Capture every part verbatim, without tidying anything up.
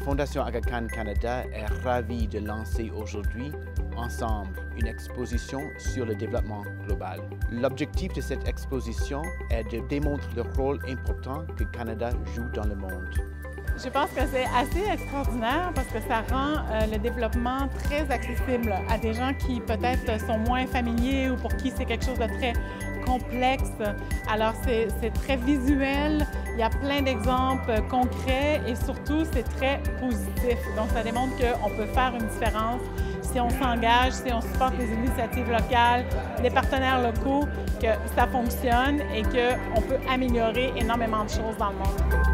Fondation Aga Khan Canada est ravie de lancer aujourd'hui, ensemble, une exposition sur le développement global. L'objectif de cette exposition est de démontrer le rôle important que le Canada joue dans le monde. Je pense que c'est assez extraordinaire parce que ça rend euh, le développement très accessible à des gens qui peut-être sont moins familiers ou pour qui c'est quelque chose de très complexe. Alors c'est très visuel, il y a plein d'exemples concrets et surtout c'est très positif. Donc ça démontre qu'on peut faire une différence si on s'engage, si on supporte les initiatives locales, les partenaires locaux, que ça fonctionne et qu'on peut améliorer énormément de choses dans le monde.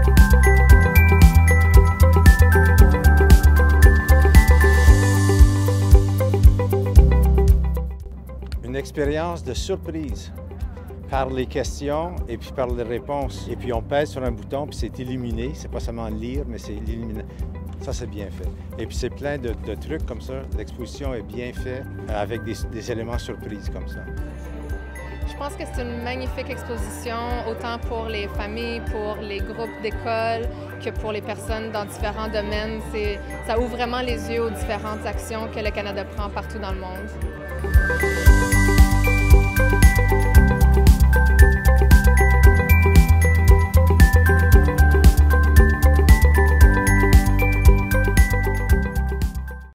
Une expérience de surprise par les questions et puis par les réponses. Et puis on pèse sur un bouton puis c'est illuminé. C'est pas seulement lire, mais c'est illuminé. Ça, c'est bien fait. Et puis c'est plein de, de trucs comme ça. L'exposition est bien faite avec des, des éléments surprises comme ça. Je pense que c'est une magnifique exposition, autant pour les familles, pour les groupes d'école, que pour les personnes dans différents domaines. Ça ouvre vraiment les yeux aux différentes actions que le Canada prend partout dans le monde.